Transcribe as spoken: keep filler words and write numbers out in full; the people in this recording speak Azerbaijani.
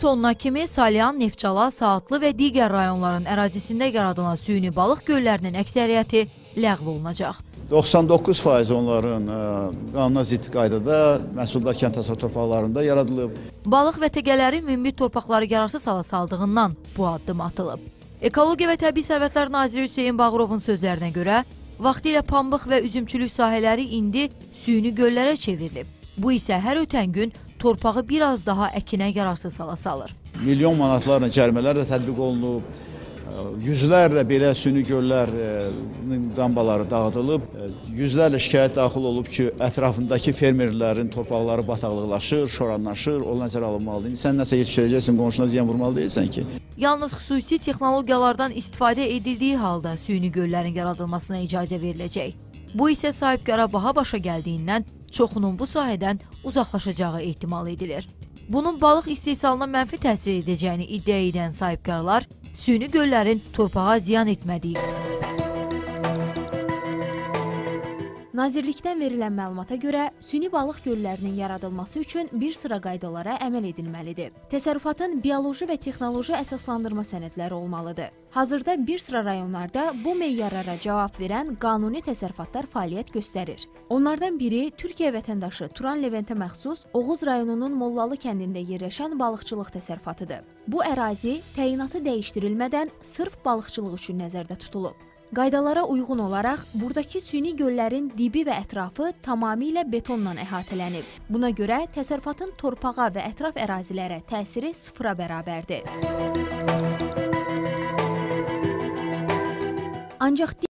sonuna kimi Salyan, Neftçala, Saatlı və digər rayonların ərazisində yaradılan süni balıq göllərinin əksəriyyəti ləğv olunacaq. doxsan doqquz faiz onların qanuna zidd qaydada məhsuldar kənd təsərrüfatı torpaqlarında yaradılıb. Balıq və təgələri münbit torpaqları yararsız hala saldığından bu addım atılıb. Ekologiya və Təbii Sərvətlər Naziri Hüseyin Bağırovun sözlərinə görə, vaxtilə pambıq və üzümçülük sahələri indi süni göllərə çevrilib. Bu isə hər ötən gün torpağı biraz daha əkinə yararsız hala salır. Milyon manatlarla cərimələr də tətbiq olunub. Yüzlərlə belə süni göllərin dambaları dağıdılıb. Yüzlərlə şikayət daxil olub ki, ətrafındakı fermerlərin torpaqları bataqlıqlaşır, şoranlaşır, o nəzərə alınmalıdır. İndi sən nəsə yetişdirəcəksin, qonşuna ziyan vurmalı deyilsən ki. Yalnız xüsusi texnologiyalardan istifadə edildiyi halda süni göllərin yaradılmasına icazə veriləcək. Bu isə sahibkara baha başa gəldiyindən çoxunun bu sahədən uzaqlaşacağı ehtimal edilir. Bunun balıq istehsalına mənfi təsir edəcəyini iddia edən sahibkarlar, süni göllərin torpağa ziyan etmədiyi. Nazirlikdən verilən məlumata görə, süni balıq göllərinin yaradılması üçün bir sıra qaydalara əməl edilməlidir. Təsərrüfatın bioloji və texnoloji əsaslandırma sənədləri olmalıdır. Hazırda bir sıra rayonlarda bu meyyarlara cavab verən qanuni təsərrüfatlar fəaliyyət göstərir. Onlardan biri Türkiyə vətəndaşı Turan Leventə məxsus Oğuz rayonunun Mollalı kəndində yerləşən balıqçılıq təsərrüfatıdır. Bu ərazi təyinatı dəyişdirilmədən sırf balıqçılıq üçün nəzərdə tutulub. Qaydalara uyğun olaraq, buradakı süni göllərin dibi və ətrafı tamamilə betonla əhatələnib. Buna görə təsərrüfatın torpağa və ətraf ərazilərə təsiri sıfıra bərabərdir. Ancaq